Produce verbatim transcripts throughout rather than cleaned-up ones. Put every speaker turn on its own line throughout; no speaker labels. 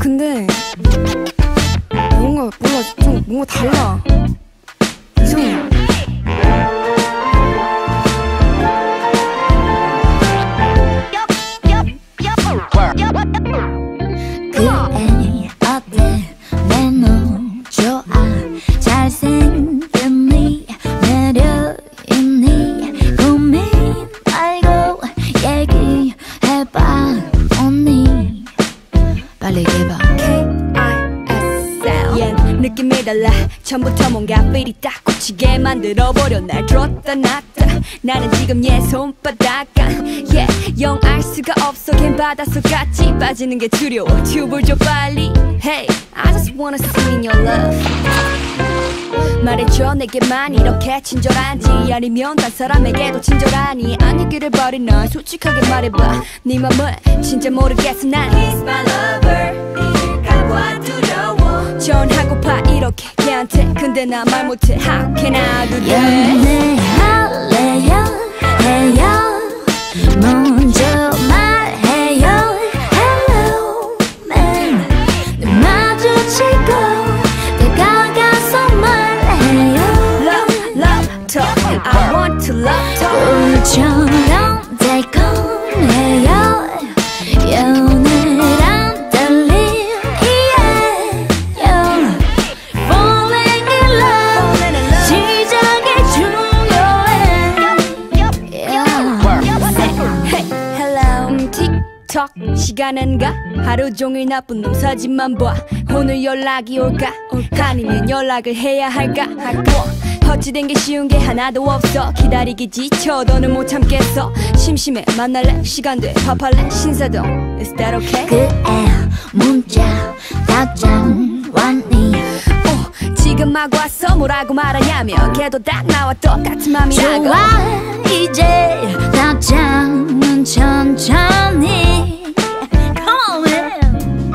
근데 뭔가 몰라 좀 뭔가 달라. 이상해.
그래 어때 내 너 좋아 잘생겼니 매력 있니 고민 말고 얘기해봐 언니 빨리 얘기해봐.
케이 아이 에스 엘 yeah, 느낌이 달라. 처음부터 뭔가 필이 딱 꽂히게 만들어버려. 날 들었다 놨다 나는 지금 얘 손바닥 안 yeah, 영 알 수가 없어. 걘 바닷속 같이 빠지는 게 두려워. 튜브를 줘 빨리. Hey, I just wanna sing in your love. 말해줘 내게만 이렇게 친절한지 아니면 딴 사람에게도 친절하니. 아니기를 바래 난 솔직하게 말해봐. 네 맘을 진짜 모르겠어 난. He's my lover. 일감과 두려워. 전하고파 이렇게 걔한테. 근데 나 말 못해. How can I do that?
연애할래요 해요 먼저 말해요. Hello man 늘 마주치고 다가가서 말해요.
Love, love talk. I want to love talk.
꿀처럼 달콤해요. 연애랑 달리 yeah, yeah. Falling in love 시작이 중요해 yeah.
Hey, hello. 음, 틱톡 시간은 가. 하루 종일 나쁜 놈 사진만 봐. 오늘 연락이 올까? 아니면 연락을 해야 할까? 뭐, 어찌된 게 쉬운 게 하나도 없어. 기다리기 지쳐 너는 못 참겠어. 심심해 만날래? 시간 돼 밥할래? 신사동 Is that okay?
그애 문자 답장 왔니?
어, 지금 막 왔어. 뭐라고 말하냐면 걔도 딱 나와 똑같은 맘이라고.
좋아 이제 답장은 천천히 Come on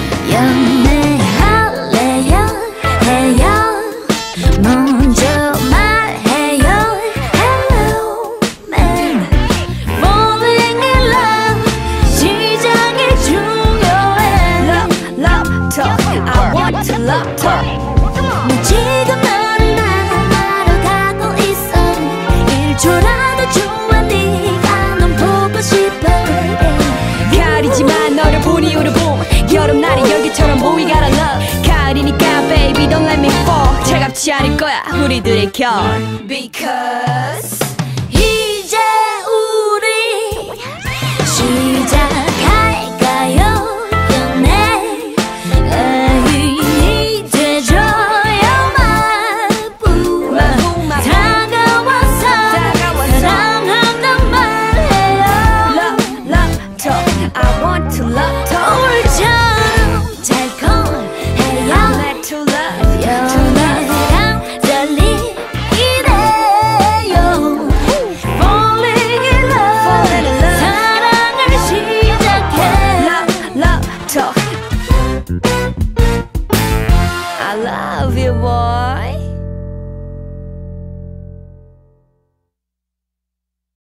연애할래요 해요 먼저 말해요. Hello man Falling in love 시작이 중요해.
Love, love talk. I want to love talk.
나 지금 너를 만나러 가고 있어. 일 초라도 좋아 네가 넌 보고 싶어 yeah.
가리지만 너를 본 이유를 봄 여름날이 여기처럼 보이 gotta love. 가을이니까 baby don't let me fall. 차갑지 않을 거야 우리들의 결. Because